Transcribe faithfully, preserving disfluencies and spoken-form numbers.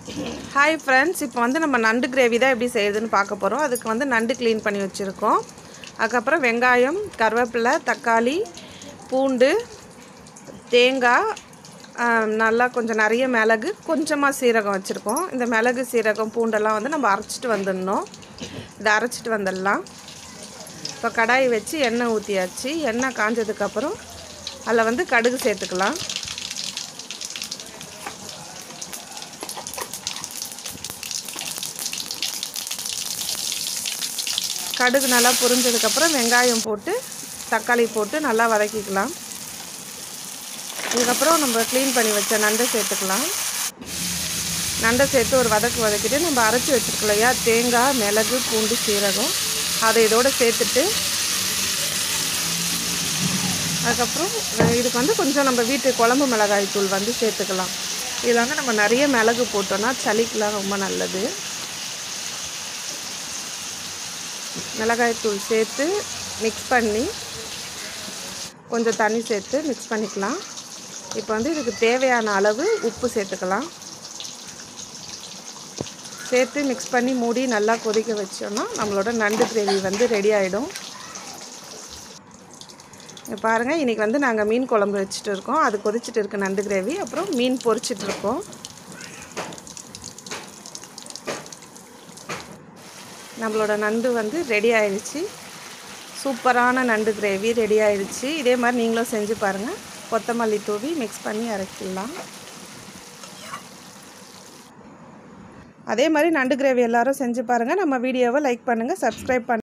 Hi friends, இப்போ வந்து நம்ம நண்டு கிரேவி தான் எப்படி செய்யுதுன்னு பார்க்க போகிறோம். அதுக்கு வந்து நண்டு க்ளீன் பண்ணி வச்சுருக்கோம். அதுக்கப்புறம் வெங்காயம், கருவேப்பிலை, தக்காளி, பூண்டு, தேங்காய், நல்லா கொஞ்சம் நிறைய மிளகு, கொஞ்சமாக சீரகம் வச்சுருக்கோம். இந்த மிளகு, சீரகம், பூண்டெல்லாம் வந்து நம்ம அரைச்சிட்டு வந்துடணும். இதை அரைச்சிட்டு வந்துடலாம். இப்போ கடாய் வச்சு எண்ணெய் ஊற்றியாச்சு. எண்ணெய் காஞ்சதுக்கப்புறம் அதில் வந்து கடுகு சேர்த்துக்கலாம். கடுகு நல்லா பொரிஞ்சதுக்கப்புறம் வெங்காயம் போட்டு தக்காளி போட்டு நல்லா வதக்கிக்கலாம். இதுக்கப்புறம் நம்ம க்ளீன் பண்ணி வச்ச நண்டை சேர்த்துக்கலாம். நண்டை சேர்த்து ஒரு வதக்கு வதக்கிட்டு நம்ம அரைச்சி வச்சுருக்கோம் இல்லையா, தேங்காய், மிளகு, பூண்டு, சீரகம், அதை இதோடு சேர்த்துட்டு அதுக்கப்புறம் இதுக்கு வந்து கொஞ்சம் நம்ம வீட்டு குழம்பு மிளகாய் தூள் வந்து சேர்த்துக்கலாம். இதில் வந்து நம்ம நிறைய மிளகு போட்டோன்னா சளிக்கெலாம் ரொம்ப நல்லது. மிளகாய்த்தூள் சேர்த்து மிக்ஸ் பண்ணி கொஞ்சம் தண்ணி சேர்த்து மிக்ஸ் பண்ணிக்கலாம். இப்போ வந்து இதுக்கு தேவையான அளவு உப்பு சேர்த்துக்கலாம். சேர்த்து மிக்ஸ் பண்ணி மூடி நல்லா கொதிக்க வச்சோன்னா நம்மளோட நண்டு கிரேவி வந்து ரெடி ஆகிடும். பாருங்கள், இன்றைக்கி வந்து நாங்கள் மீன் குழம்பு வச்சுட்டு இருக்கோம். அது கொதிச்சுட்டு இருக்க நண்டு கிரேவி. அப்புறம் மீன் பொரிச்சிட்ருக்கோம். நம்மளோட நண்டு வந்து ரெடி ஆயிடுச்சு. சூப்பரான நண்டு கிரேவி ரெடி ஆயிடுச்சு. இதே மாதிரி நீங்களும் செஞ்சு பாருங்கள். கொத்தமல்லி தூவி மிக்ஸ் பண்ணி அரைக்கலாம். அதே மாதிரி நண்டு கிரேவி எல்லோரும் செஞ்சு பாருங்கள். நம்ம வீடியோவை லைக் பண்ணுங்கள், சப்ஸ்கிரைப் பண்ணுங்கள்.